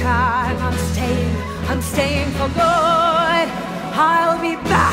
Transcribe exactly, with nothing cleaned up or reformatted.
time. I'm staying, I'm staying for good. I'll be back.